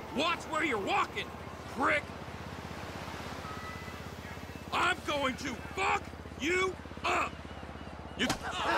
Watch where you're walking, prick! I'm going to fuck you up! You...